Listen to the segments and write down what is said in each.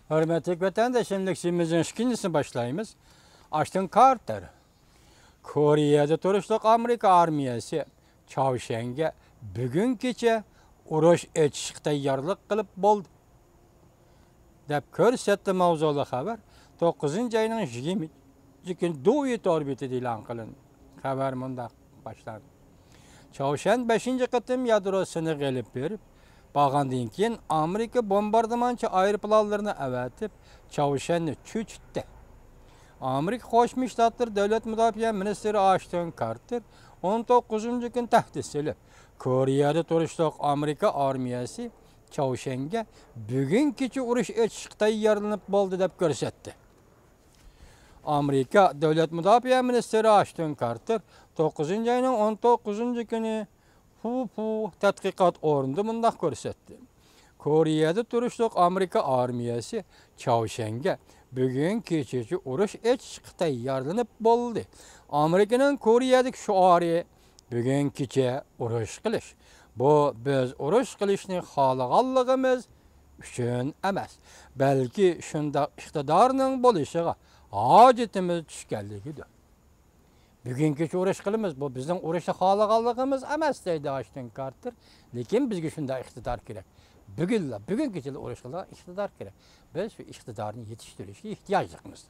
Hürmetli vatandaşımızın ikincisini başlayımız. Ashton Carter. Kore'de turuşluq Amerika armiyasi Çavşen'ge bugün kecha urush etishga tayyorlik qilib bo'ldi deb ko'rsatdi mavzuli xabar 9-oyning 20 Duyet orbitida e'lon qilindi. Xabar mundaq boshlandi. Çavşen 5-qitim yadrosini g'alib berib, bo'lgandan keyin Amerika bombardimonchi aeroplanlarini avatib, Çavşenni cho'chitdi. Amerika Qo'shma Shtatlar Davlat Mudofaa ministri Ashton Carter 19-kun tahdid silib, Kore'da turishliq Amerika armiyasi Çavşen'ge bugun kecha urush etishga tayyorlanib bo'ldi deb ko'rsatdi. Amerika Davlat Mudofaa ministri Ashton Carter 9-oyning 19-kuni tadqiqot o'rnida mundaq ko'rsatdi. Kore'da turishliq Amerika armiyasi Çavşen'ge bugun kecha urush etishga tayyorlanib bo'ldi. Amerikaning Kore'dagi shuori bugun kecha urush qilish. Bu biz urush qilishni xohlaganligimiz uchun emas, balki shunda iqtidorning bo'lishiga hojatimiz tushganligidir. Bugun kecha urush qilamiz, bu bizning urushni xohlaganligimiz emas deydi Ashton Carter, lekin bizga shunda iqtidor kerak. Bugun kecha urush qilgan iqtidor kerak. Biz shu iqtidorni yetishtirishga ehtiyojligimiz.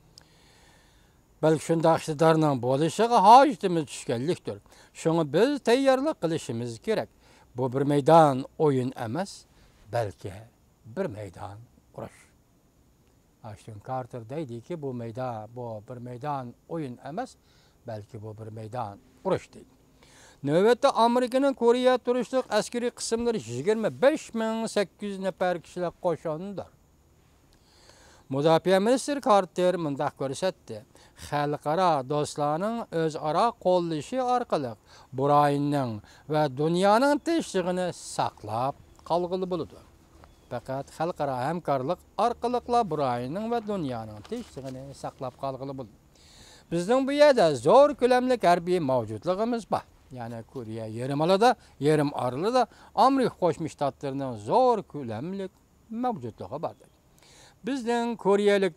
Balki shunda iqtidorning bo'lishiga hojatimiz tushganlikdir. Shuni biz tayyorlik qilishimiz kerak. Bu bir maydon o'yin emas, balki bir maydon urush. Ashton Carter deydiki, bu bir maydon o'yin emas, balki bu bir maydon urush deydi. Növbetde Amerika'nın Kore'ye turuşluq askeri qismlari 25.800 nafar kishilik qo'shindir. Mudofaa ministri Carter mundaq ko'rsatdi. Xalqaro do'stlarning o'zaro qo'llashi orqali bu rayonning va dunyoning tinchligini saqlab qolg'ili bo'ladi. Faqat xalqaro hamkorlik orqali bu rayonning va dunyoning tinchligini saqlab qolg'ili bo'ladi. Bizning bu yerda zo'r ko'lamli harbiy mavjudligimiz bor. Yani Koreya Yarımada'da, Yarım Arlı'da Amerika Qo'shma Shtatlarining zo'r ko'lamli mavjudligi bor. Bizning Koreyalik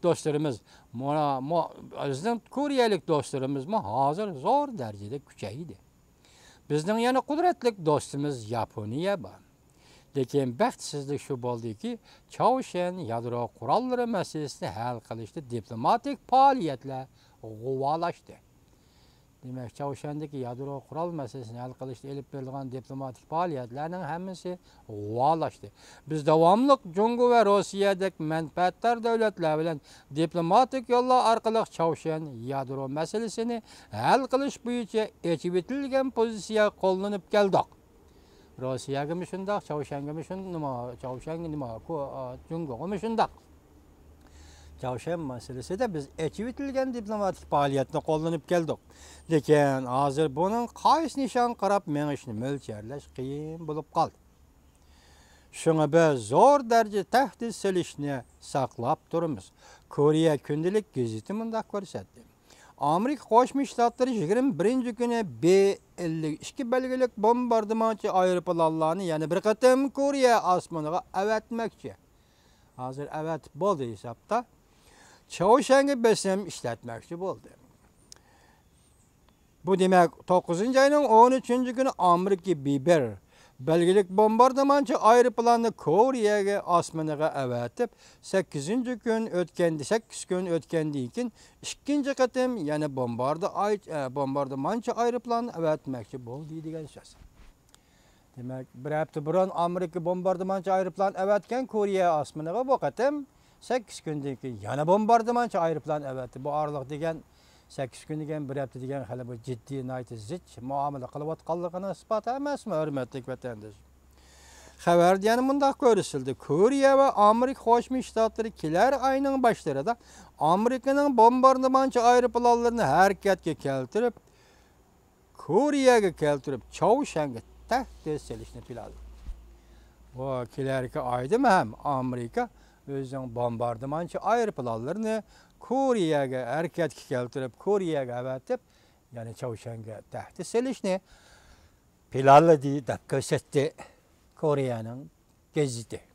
do'stlarimiz hozir zo'r darajada kuchaydi. Bizning yana qudratli do'stimiz Yaponiya bor. Lekin baxtsizlik shu bo'ldiki, Çavşen yadro qurollari masalasini hal qilishda diplomatik faoliyatlar g'uvolashdi. Demek Çavşen'deki yadro kural meselesini hal qilishda elib berilgan diplomatik faoliyatlarning hammasi g'uvolashdi. Biz davomli Jungo va Rossiyadagi manfaatdor davlatlar bilan diplomatik yo'llar orqali Çavşen yadro meselesini hal qilish bo'yicha echib etilgan pozitsiya qo'llanib keldik. Rossiyaga shundoq, Çavşenga Jungoga shundoq. Çavşen meselesinde biz eçivitilgen diplomatik faaliyetini qo'llanib keldik. Lekin hozir bunun qaysi nishon qarab mengishni mo'ljallash qiyin bo'lib qoldi. Shunga biz zo'r darajada tahdid silishni saqlab turamiz. Koreya kundalik gazeti mundaq ko'rsatdi. Amerika Qo'shma Shtatlari 21-kuni B-52 belgilik bombardimonchi aeroplanlarni yana bir qatim Koreya osmoniga avatmoqchi. Hozir avat bo'ldi hisobda. Çavşen'e besim işletmekçi oldu. Bu demek 9-oyning 13-günü Amerika Biber belgilik bombardimonchi aeroplanni Koreyaga osmoniga avatib 8 kun o'tgandan keyin ikkinchi qatim yana bombardimonchi aeroplanni avatmoqchi bo'ldi degan so'z. Demek bir hafta burun Amerika bombardimonchi aeroplan avatgan Koreya osmoniga bu qatim 8 kundan keyin yana bombardimonchi aeroplan avatdi. Bu oraliq degan 8 kun degan bir hafta degan hali bu jiddiy zich muomala qilayotganligini isbot emasmi, hurmatli vatandosh? Xabarda yana mundaq ko'rsatildi. Koreya va Amerika Qo'shma Shtatlari kelar oyning boshlarida Amerikaning bombardimonchi aeroplanlarini harakatga keltirib, Koreyaga keltirib, Çavşen'ga tahdid silishni planladi. Bu kelarki oyda ham Amerika o'zining bombardimonchi aeroplanlarini Koreyaga harakatga keltirib, Koreyaga avatib, ya'ni Çavşen'ga tahdid silishni planladi deb ko'rsatdi Koreyaning gazeti.